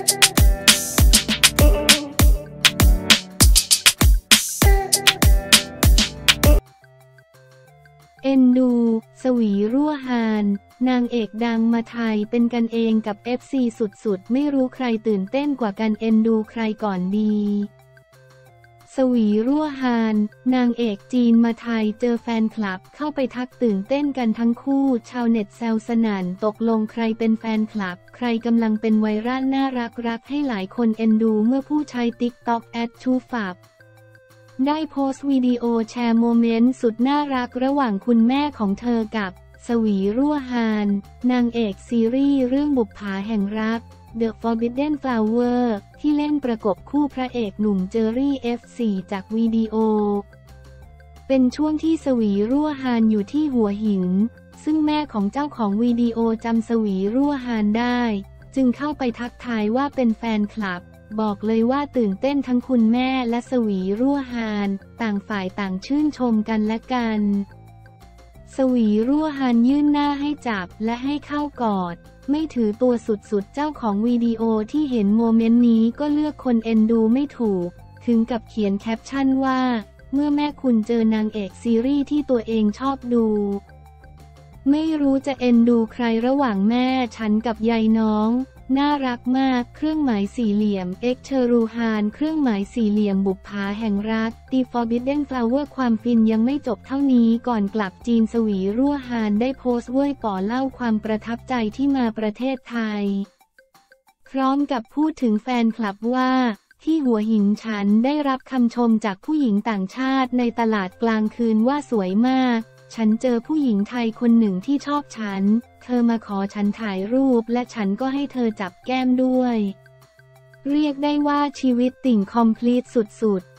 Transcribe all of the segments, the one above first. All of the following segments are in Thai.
เอ็นดูสวีรั่วฮานนางเอกดังมาไทยเป็นกันเองกับ FC สุดๆไม่รู้ใครตื่นเต้นกว่ากันเอ็นดูใครก่อนดีสวีรั่วฮานนางเอกจีนมาไทยเจอแฟนคลับเข้าไปทักตื่นเต้นกันทั้งคู่ชาวเน็ตแซวสนั่นตกลงใครเป็นแฟนคลับใครกำลังเป็นไวรัลน่ารักให้หลายคนเอ็นดูเมื่อผู้ใช้ TikTok ชูฟับได้โพสต์วิดีโอแชร์โมเมนต์สุดน่ารักระหว่างคุณแม่ของเธอกับสวีรั่วฮานนางเอกซีรีส์เรื่องบุปผาแห่งรัก The Forbidden Flower ที่เล่นประกบคู่พระเอกหนุ่มเจอรี่ F4 จากวิดีโอเป็นช่วงที่สวีรั่วฮานอยู่ที่หัวหินซึ่งแม่ของเจ้าของวิดีโอจำสวีรั่วฮานได้จึงเข้าไปทักทายว่าเป็นแฟนคลับบอกเลยว่าตื่นเต้นทั้งคุณแม่และสวีรั่วฮานต่างฝ่ายต่างชื่นชมกันและกันสวีรั่วฮานยื่นหน้าให้จับและให้เข้ากอดไม่ถือตัวสุดๆเจ้าของวิดีโอที่เห็นโมเมนต์นี้ก็เลือกคนเอ็นดูไม่ถูกถึงกับเขียนแคปชั่นว่าเมื่อแม่คุณเจอนางเอกซีรีส์ที่ตัวเองชอบดูไม่รู้จะเอ็นดูใครระหว่างแม่ฉันกับยายน้องน่ารักมากเครื่องหมายสี่เหลี่ยมเชรูฮานเครื่องหมายสี่เหลี่ยมบุปผาแห่งรัก The Forbidden Flower ความฟินยังไม่จบเท่านี้ก่อนกลับจีนสวีรั่วฮานได้โพสต์เว่ยป๋อเล่าความประทับใจที่มาประเทศไทยพร้อมกับพูดถึงแฟนคลับว่าที่หัวหินฉันได้รับคำชมจากผู้หญิงต่างชาติในตลาดกลางคืนว่าสวยมากฉันเจอผู้หญิงไทยคนหนึ่งที่ชอบฉันเธอมาขอฉันถ่ายรูปและฉันก็ให้เธอจับแก้มด้วยเรียกได้ว่าชีวิตติ่งคอมพลีทสุดๆ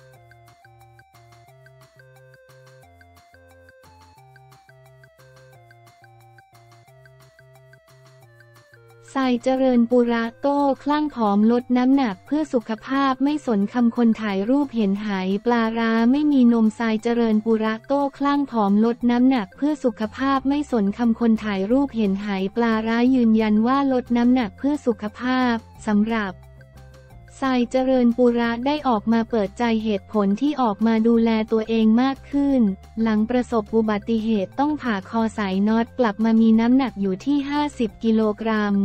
ทรายเจริญปุระโต้คลั่งผอมลดน้ำหนักเพื่อสุขภาพไม่สนคำคนถ่ายรูปเห็นหายปลาร้าไม่มีนมทรายเจริญปุระโต้คลั่งผอมลดน้ำหนักเพื่อสุขภาพไม่สนคำคนถ่ายรูปเห็นหายปลาร้ายืนยันว่าลดน้ำหนักเพื่อสุขภาพสำหรับทรายเจริญปุระได้ออกมาเปิดใจเหตุผลที่ออกมาดูแลตัวเองมากขึ้นหลังประสบอุบัติเหตุต้องผ่าคอสายน็อตกลับมามีน้ำหนักอยู่ที่50กิโลกรัม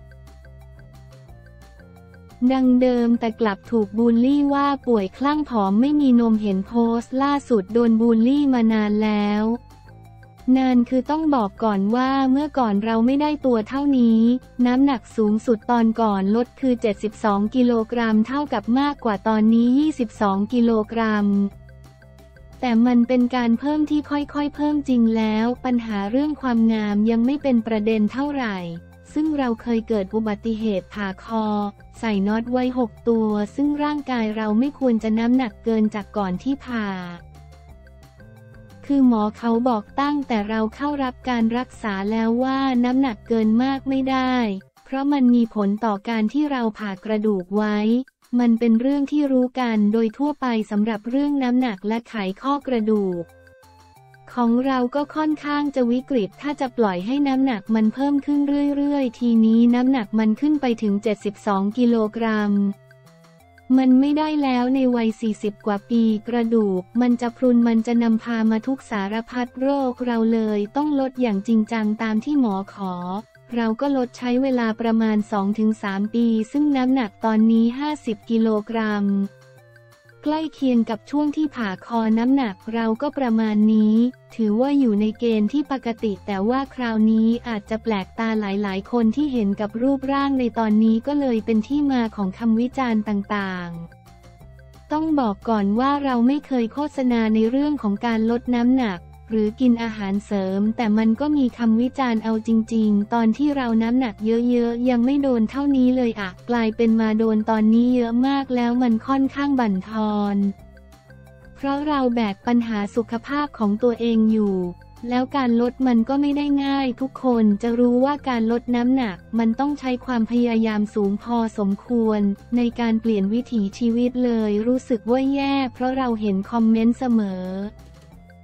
ดังเดิมแต่กลับถูกบูลลี่ว่าป่วยคลั่งผอมไม่มีนมเห็นโพสต์ล่าสุดโดนบูลลี่มานานแล้วนานคือต้องบอกก่อนว่าเมื่อก่อนเราไม่ได้ตัวเท่านี้น้ำหนักสูงสุดตอนก่อนลดคือ72กิโลกรัมเท่ากับมากกว่าตอนนี้22กิโลกรัมแต่มันเป็นการเพิ่มที่ค่อยๆเพิ่มจริงแล้วปัญหาเรื่องความงามยังไม่เป็นประเด็นเท่าไหร่ซึ่งเราเคยเกิดอุบัติเหตุผ่าคอใส่น็อตไว้6ตัวซึ่งร่างกายเราไม่ควรจะน้ำหนักเกินจากก่อนที่ผ่าคือหมอเขาบอกตั้งแต่เราเข้ารับการรักษาแล้วว่าน้ำหนักเกินมากไม่ได้เพราะมันมีผลต่อการที่เราผ่ากระดูกไว้มันเป็นเรื่องที่รู้กันโดยทั่วไปสำหรับเรื่องน้ำหนักและไขข้อกระดูกของเราก็ค่อนข้างจะวิกฤตถ้าจะปล่อยให้น้ำหนักมันเพิ่มขึ้นเรื่อยๆทีนี้น้ำหนักมันขึ้นไปถึง72กิโลกรัมมันไม่ได้แล้วในวัย40กว่าปีกระดูกมันจะพรุนมันจะนำพามาทุกสารพัดโรคเราเลยต้องลดอย่างจริงจังตามที่หมอขอเราก็ลดใช้เวลาประมาณ 2-3 ปีซึ่งน้ำหนักตอนนี้50กิโลกรัมใกล้เคียงกับช่วงที่ผ่าคอน้ำหนักเราก็ประมาณนี้ถือว่าอยู่ในเกณฑ์ที่ปกติแต่ว่าคราวนี้อาจจะแปลกตาหลายๆคนที่เห็นกับรูปร่างในตอนนี้ก็เลยเป็นที่มาของคำวิจารณ์ต่างๆต้องบอกก่อนว่าเราไม่เคยโฆษณาในเรื่องของการลดน้ำหนักหรือกินอาหารเสริมแต่มันก็มีคำวิจารณ์เอาจริงๆตอนที่เราน้ำหนักเยอะๆยังไม่โดนเท่านี้เลยอะกลายเป็นมาโดนตอนนี้เยอะมากแล้วมันค่อนข้างบั่นทอนเพราะเราแบกปัญหาสุขภาพของตัวเองอยู่แล้วการลดมันก็ไม่ได้ง่ายทุกคนจะรู้ว่าการลดน้ำหนักมันต้องใช้ความพยายามสูงพอสมควรในการเปลี่ยนวิถีชีวิตเลยรู้สึกว่าแย่เพราะเราเห็นคอมเมนต์เสมอ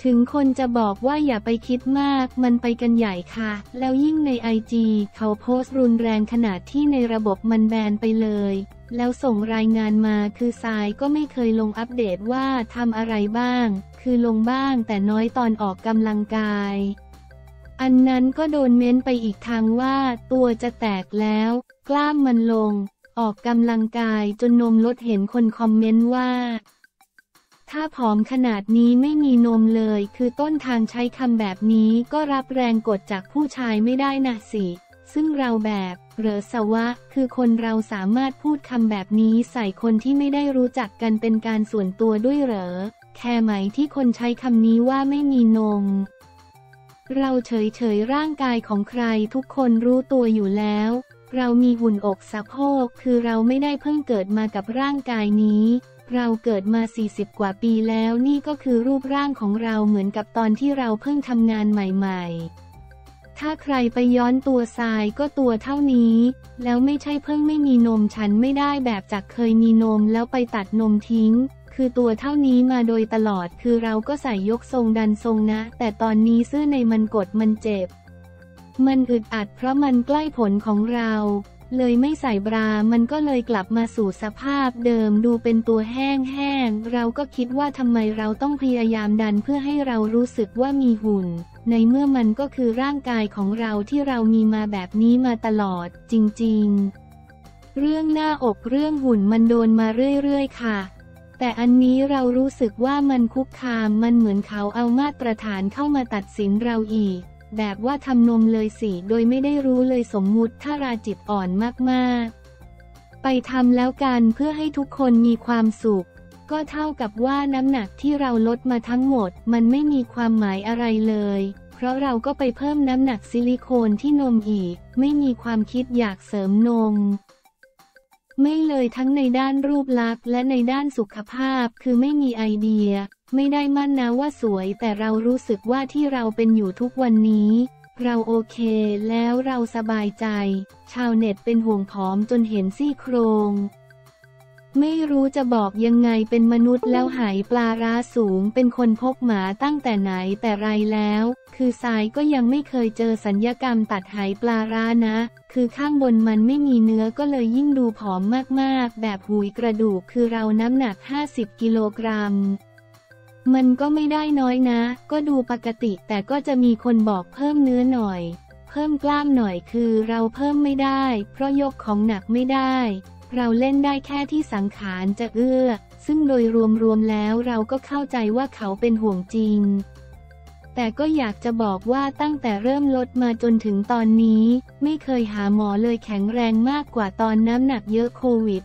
ถึงคนจะบอกว่าอย่าไปคิดมากมันไปกันใหญ่ค่ะแล้วยิ่งใน IG เขาโพสต์รุนแรงขนาดที่ในระบบมันแบนไปเลยแล้วส่งรายงานมาคือทรายก็ไม่เคยลงอัปเดตว่าทำอะไรบ้างคือลงบ้างแต่น้อยตอนออกกำลังกายอันนั้นก็โดนเม้นไปอีกทางว่าตัวจะแตกแล้วกล้ามมันลงออกกำลังกายจนนมลดเห็นคนคอมเมนต์ว่าถ้าผอมขนาดนี้ไม่มีนมเลยคือต้นทางใช้คำแบบนี้ก็รับแรงกดจากผู้ชายไม่ได้นะสิซึ่งเราแบบเหรอสวะคือคนเราสามารถพูดคำแบบนี้ใส่คนที่ไม่ได้รู้จักกันเป็นการส่วนตัวด้วยเหรอแค่ไหมที่คนใช้คำนี้ว่าไม่มีนมเราเฉยร่างกายของใครทุกคนรู้ตัวอยู่แล้วเรามีหุ่นอกสะโพกคือเราไม่ได้เพิ่งเกิดมากับร่างกายนี้เราเกิดมา40 กว่าปีแล้วนี่ก็คือรูปร่างของเราเหมือนกับตอนที่เราเพิ่งทำงานใหม่ๆถ้าใครไปย้อนตัวทรายก็ตัวเท่านี้แล้วไม่ใช่เพิ่งไม่มีนมฉันไม่ได้แบบจากเคยมีนมแล้วไปตัดนมทิ้งคือตัวเท่านี้มาโดยตลอดคือเราก็ใส่ยกทรงดันทรงนะแต่ตอนนี้เสื้อในมันกดมันเจ็บมันอึดอัดเพราะมันใกล้ผลของเราเลยไม่ใส่บรามันก็เลยกลับมาสู่สภาพเดิมดูเป็นตัวแห้งเราก็คิดว่าทำไมเราต้องพยายามดันเพื่อให้เรารู้สึกว่ามีหุ่นในเมื่อมันก็คือร่างกายของเราที่เรามีมาแบบนี้มาตลอดจริงๆเรื่องหน้าอกเรื่องหุ่นมันโดนมาเรื่อยๆค่ะแต่อันนี้เรารู้สึกว่ามันคุกคามมันเหมือนเขาเอามาตรฐานเข้ามาตัดสินเราอีกแบบว่าทำนมเลยสิโดยไม่ได้รู้เลยสมมุติถ้าราจิตอ่อนมากๆไปทำแล้วกันเพื่อให้ทุกคนมีความสุขก็เท่ากับว่าน้ำหนักที่เราลดมาทั้งหมดมันไม่มีความหมายอะไรเลยเพราะเราก็ไปเพิ่มน้ำหนักซิลิโคนที่นมอีกไม่มีความคิดอยากเสริมนมไม่เลยทั้งในด้านรูปลักษณ์และในด้านสุขภาพคือไม่มีไอเดียไม่ได้มั่นนะว่าสวยแต่เรารู้สึกว่าที่เราเป็นอยู่ทุกวันนี้เราโอเคแล้วเราสบายใจชาวเน็ตเป็นห่วงผอมจนเห็นซี่โครงไม่รู้จะบอกยังไงเป็นมนุษย์แล้วหายปลาร้าสูงเป็นคนพบหมาตั้งแต่ไหนแต่ไรแล้วคือทรายก็ยังไม่เคยเจอศัลยกรรมตัดหายปลาร้านะคือข้างบนมันไม่มีเนื้อก็เลยยิ่งดูผอมมากๆแบบหุยกระดูกคือเราน้ำหนัก50 กิโลกรัมมันก็ไม่ได้น้อยนะก็ดูปกติแต่ก็จะมีคนบอกเพิ่มเนื้อหน่อยเพิ่มกล้ามหน่อยคือเราเพิ่มไม่ได้เพราะยกของหนักไม่ได้เราเล่นได้แค่ที่สังขารจะเอื้อซึ่งโดยรวมแล้วเราก็เข้าใจว่าเขาเป็นห่วงจริงแต่ก็อยากจะบอกว่าตั้งแต่เริ่มลดมาจนถึงตอนนี้ไม่เคยหาหมอเลยแข็งแรงมากกว่าตอนน้ำหนักเยอะโควิด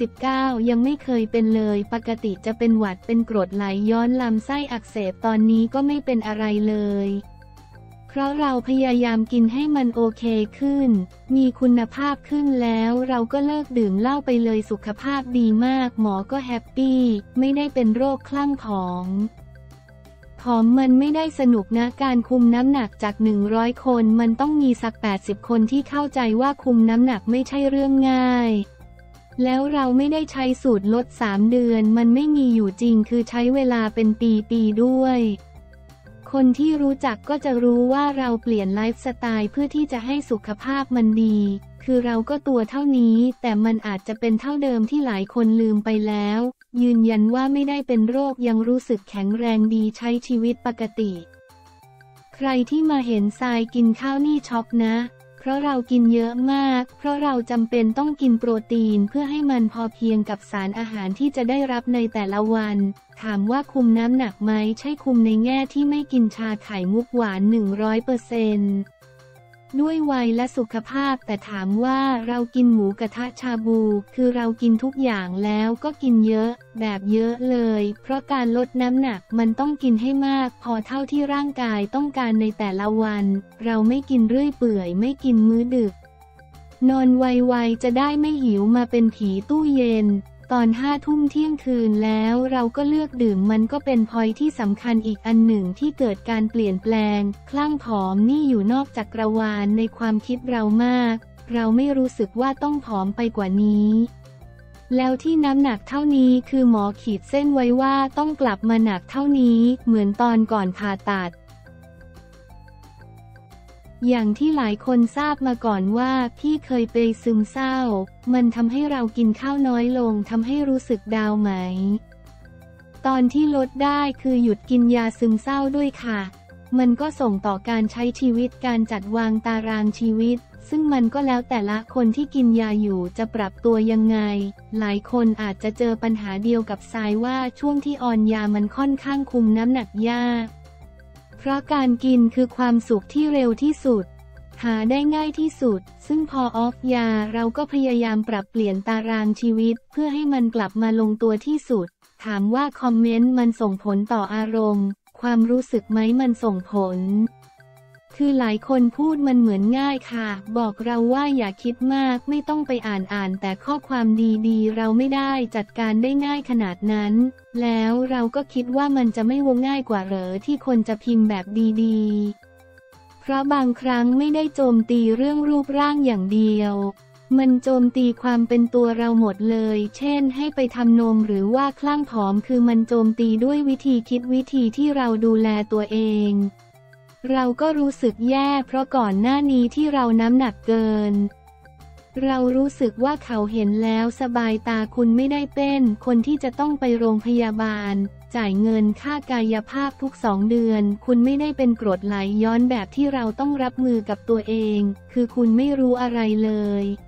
-19ยังไม่เคยเป็นเลยปกติจะเป็นหวัดเป็นกรดไหลย้อนลำไส้อักเสบตอนนี้ก็ไม่เป็นอะไรเลยเพราะเราพยายามกินให้มันโอเคขึ้นมีคุณภาพขึ้นแล้วเราก็เลิกดื่มเหล้าไปเลยสุขภาพดีมากหมอก็แฮปปี้ไม่ได้เป็นโรคคลั่งผอมมันไม่ได้สนุกนะการคุมน้ำหนักจาก100 คนมันต้องมีสัก80 คนที่เข้าใจว่าคุมน้ำหนักไม่ใช่เรื่องง่ายแล้วเราไม่ได้ใช้สูตรลด3 เดือนมันไม่มีอยู่จริงคือใช้เวลาเป็นปีด้วยคนที่รู้จักก็จะรู้ว่าเราเปลี่ยนไลฟ์สไตล์เพื่อที่จะให้สุขภาพมันดีคือเราก็ตัวเท่านี้แต่มันอาจจะเป็นเท่าเดิมที่หลายคนลืมไปแล้วยืนยันว่าไม่ได้เป็นโรคยังรู้สึกแข็งแรงดีใช้ชีวิตปกติใครที่มาเห็นทรายกินข้าวนี่ช็อกนะเพราะเรากินเยอะมากเพราะเราจำเป็นต้องกินโปรตีนเพื่อให้มันพอเพียงกับสารอาหารที่จะได้รับในแต่ละวันถามว่าคุมน้ำหนักไหมใช่คุมในแง่ที่ไม่กินชาไข่มุกหวาน 100%ด้วยวัยและสุขภาพแต่ถามว่าเรากินหมูกระทะชาบูคือเรากินทุกอย่างแล้วก็กินเยอะแบบเยอะเลยเพราะการลดน้ำหนักมันต้องกินให้มากพอเท่าที่ร่างกายต้องการในแต่ละวันเราไม่กินเรื่อยเปื่อยไม่กินมื้อดึกนอนไวๆจะได้ไม่หิวมาเป็นผีตู้เย็นตอน5 ทุ่มเที่ยงคืนแล้วเราก็เลือกดื่มมันก็เป็นพอยที่สำคัญอีกอันหนึ่งที่เกิดการเปลี่ยนแปลงคลั่งผอมนี่อยู่นอกจักรวาลในความคิดเรามากเราไม่รู้สึกว่าต้องผอมไปกว่านี้แล้วที่น้ำหนักเท่านี้คือหมอขีดเส้นไว้ว่าต้องกลับมาหนักเท่านี้เหมือนตอนก่อนผ่าตัดอย่างที่หลายคนทราบมาก่อนว่าพี่เคยเป็นซึมเศร้ามันทำให้เรากินข้าวน้อยลงทำให้รู้สึกดาวไหมตอนที่ลดได้คือหยุดกินยาซึมเศร้าด้วยค่ะมันก็ส่งต่อการใช้ชีวิตการจัดวางตารางชีวิตซึ่งมันก็แล้วแต่ละคนที่กินยาอยู่จะปรับตัวยังไงหลายคนอาจจะเจอปัญหาเดียวกับทรายว่าช่วงที่ออนยามันค่อนข้างคุมน้ำหนักยากเพราะการกินคือความสุขที่เร็วที่สุดหาได้ง่ายที่สุดซึ่งพอออฟยาเราก็พยายามปรับเปลี่ยนตารางชีวิตเพื่อให้มันกลับมาลงตัวที่สุดถามว่าคอมเมนต์มันส่งผลต่ออารมณ์ความรู้สึกไหมมันส่งผลคือหลายคนพูดมันเหมือนง่ายค่ะบอกเราว่าอย่าคิดมากไม่ต้องไปอ่านแต่ข้อความดีๆเราไม่ได้จัดการได้ง่ายขนาดนั้นแล้วเราก็คิดว่ามันจะไม่วงง่ายกว่าเหรอที่คนจะพิมพ์แบบดีๆเพราะบางครั้งไม่ได้โจมตีเรื่องรูปร่างอย่างเดียวมันโจมตีความเป็นตัวเราหมดเลยเช่นให้ไปทำนมหรือว่าคลั่งผอมคือมันโจมตีด้วยวิธีคิดวิธีที่เราดูแลตัวเองเราก็รู้สึกแย่เพราะก่อนหน้านี้ที่เราน้ำหนักเกินเรารู้สึกว่าเขาเห็นแล้วสบายตาคุณไม่ได้เป็นคนที่จะต้องไปโรงพยาบาลจ่ายเงินค่ากายภาพทุก2 เดือนคุณไม่ได้เป็นกรดไหลย้อนแบบที่เราต้องรับมือกับตัวเองคือคุณไม่รู้อะไรเลย